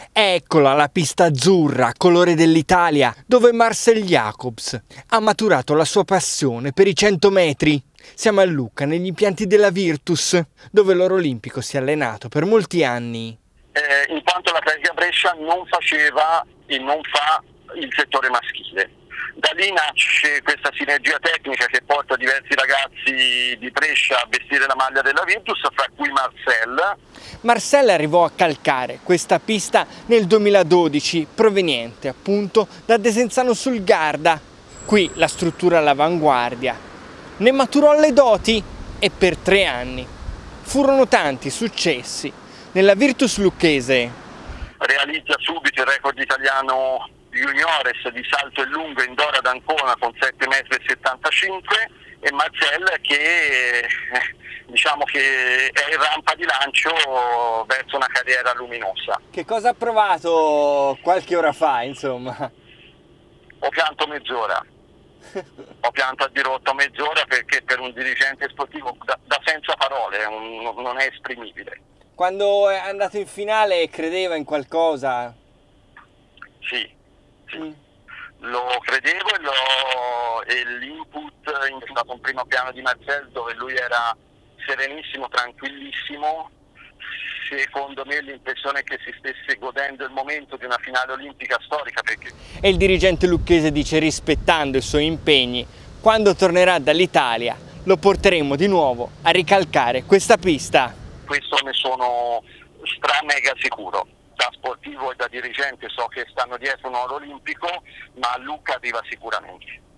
Eccola la pista azzurra, colore dell'Italia, dove Marcel Jacobs ha maturato la sua passione per i 100 metri. Siamo a Lucca, negli impianti della Virtus, dove l'oro olimpico si è allenato per molti anni. In quanto l'Atletica Brescia non faceva e non fa il settore maschile. Da lì nasce questa sinergia tecnica che porta diversi ragazzi di Brescia a vestire la maglia della Virtus, fra cui Marcel. Marcel arrivò a calcare questa pista nel 2012, proveniente appunto da Desenzano sul Garda. Qui la struttura all'avanguardia. Ne maturò le doti e per 3 anni. Furono tanti i successi. Nella Virtus lucchese Realizza subito il record italiano juniores di salto in lungo in Dora d'Ancona con 7,75 m e Marcel che diciamo che è in rampa di lancio verso una carriera luminosa. Che cosa ha provato qualche ora fa, insomma? Ho pianto mezz'ora. Ho pianto a dirotto mezz'ora perché per un dirigente sportivo da senza parole non è esprimibile. Quando è andato in finale credeva in qualcosa? Sì. Lo credevo e l'input è stato un primo piano di Marcel dove lui era serenissimo, tranquillissimo. Secondo me l'impressione è che si stesse godendo il momento di una finale olimpica storica. E il dirigente lucchese dice, rispettando i suoi impegni, quando tornerà dall'Italia lo porteremo di nuovo a ricalcare questa pista. Questo ne sono mega sicuro. Da sportivo e da dirigente so che stanno dietro un oro olimpico, ma a Lucca arriva sicuramente.